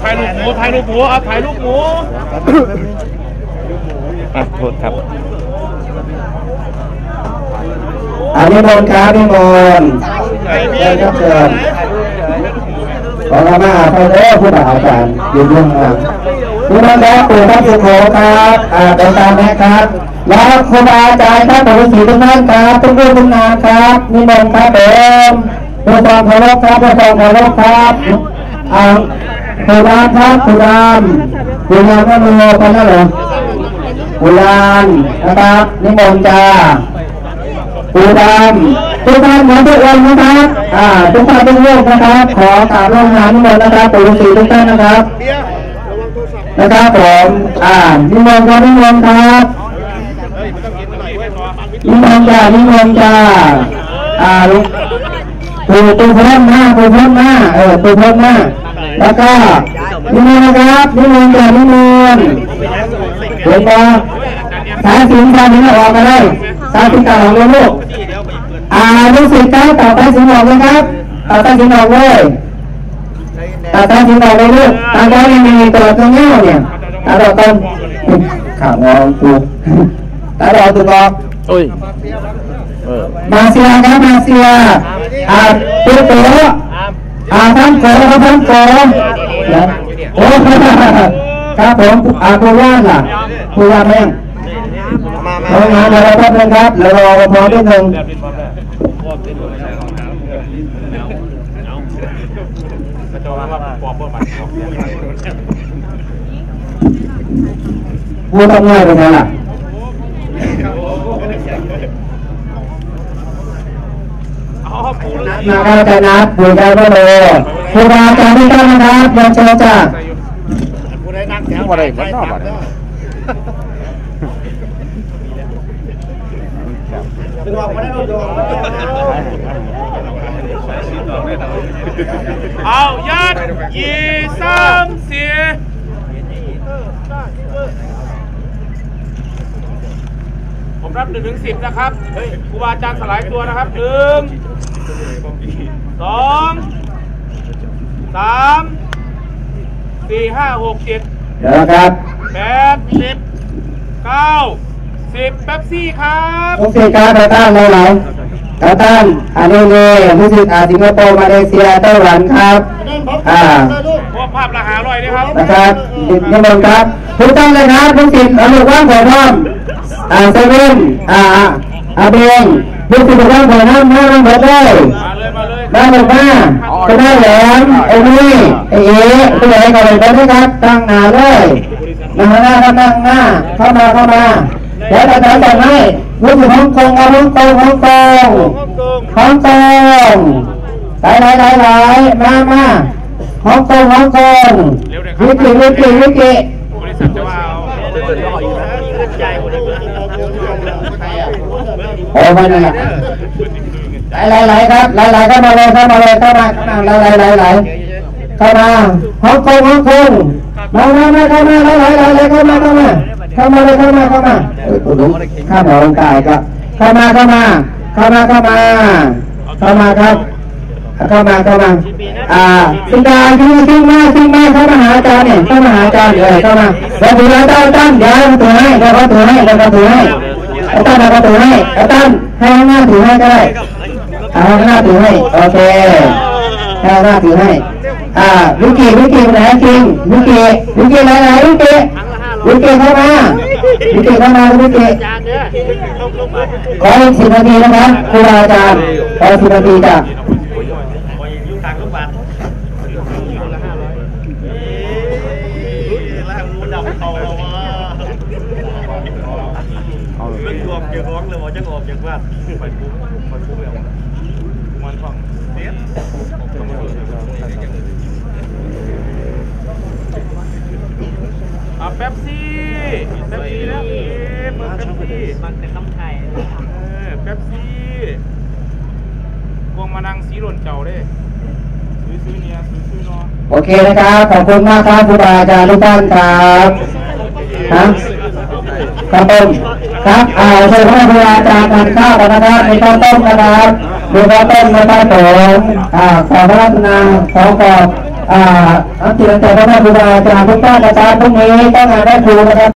ถ่ายรูปหมูถ่ายรูปหมูเอาถ่ายรูปหมูโทษครับนิมนต์ครับนิมนต์เชิญครับเชิญขอมาพระเจ้าผู้บ่าวอาจารย์ยืนเบื้องหลังนิมนต์ครับปู่พระสุโขครับเดินตามนะครับแล้วครูบาอาจารย์ท่านผู้ศรีทุกท่านครับทุกผู้ทุกนามครับนิมนต์ครับผมด้วยความเคารพครับด้วยความเคารพครับปู่ดามครับปู่ดามปู่ดามก็มือไปแล้วเหรอปู่ดามนะครับนิมนต์จ้าปู่ดามทุกท่านเหมือนทุกองค์นะครับทุกท่านทุกรูปนะครับขอกราบลงน้ำนิมนต์นะครับปู่ฤาษีทุกท่านนะครับผมนิมนต์ครับนิมนต์ครับนิมนต์จ้านิมนต์จ้าปู่เพิ่มหน้าปู่เพิ่มหน้าปู่เพิ่มหน้าแล้วก็นิมนต์นะครับนิมนต์จ้านิมนต์เห็นปะสายสินออกมาได้สายสินออกเลยลูกรู้สึกครับต่อสายสินออกเลยครับต่อสายสินออกเลยต่อสายสินออกเลยลูกตาได้ยังมีตัวตรงเงี้ยเนี่ยตาดอกต้นข่าวงอกูตาดอกตัวงอมาเซียครับมาเซียตัวโตท่านโกครับท่านโกโอ้ครับผมผู้ว่าล่ะผู้ว่าแม่งเอางานเราแป๊บนึงครับเรารอพอนิดนึงผู้ทำงานเป็นไงล่ะนะครับใจนับผู้ใจก็เลยผู้บาอาจารย์ที่ตั้งนะครับยังเชิญจ้าผู้ได้นั่งแถวอะไรไม่นอกเอายัดยี่สามสี่ผมรับ1 ถึง 10นะครับครูบาอาจารย์สลายตัวนะครับ1 2 3 4 5 6 7 เดี๋ยวครับ 8 10 9 10แป๊บซี่ครับทุกสิ่งการต่อต้านเราต่อต้านนี้ผู้สื่อข่าวสิงคโปร์มาเลเซียไต้หวันครับพวกภาพละ500ด้วยครับนะครับนิมนต์ครับทุกท่านเลยครับทุกสิ่งอนุวังหัวน้ำเซเว่นเบงทุกสิ่งอนุวังหัวน้ำมาหมดเลยมาหมดมาก็ได้แหลมนี่ตัวไหนก็เลยได้ครับตั้งหน้าเลยนั่งหน้าก็นั่งหน้าเข้ามาเดี๋ยวอาจารย์จะให้รู้สึกฮ่องกงหลายมาฮ่องกงวิกิบริษัทจะว่าโอ้ไม่ได้หลายครับหลายเข้ามาเลยเข้ามาหลายเข้ามาฮ่องกงมาเข้ามาหลายเข้ามาเลยข้ามออกกายก็เข้ามาครับสิงดาขึ้นมาเข้ามาหาอาจารย์เนี่ยเข้ามาเข้ามาแล้วดูแลตั้งเดี๋ยวตัวให้อาจารย์ให้หน้าถือให้ก็ได้ให้หน้าถือให้โอเคให้หน้าถือให้วิกิไหนจริงวิกิไหนวิกิเข้ามาขออีก10 นาทีนะครับครูอาจารย์ขอ10 นาทีจ้ะแป๊บซี่แล้วมันเป็นคำไทยแป๊บซี่พวงมานังสีหล่นเจ้าได้ซื้อเนี่ยซื้อเนาะโอเคนะครับขอบคุณมากครับครูบาอาจารย์ทุกท่านครับครับผมครับเชิญครูบาอาจารย์ทานข้าวกันนะครับมีข้าวต้มนะครับมีข้าวต้มนะครับผมขอพระนาขออันที่เราจะได้ครูบาอาจารย์ทุกท่านนะครับพรุ่งนี้ต้องงานได้ครูนะครับ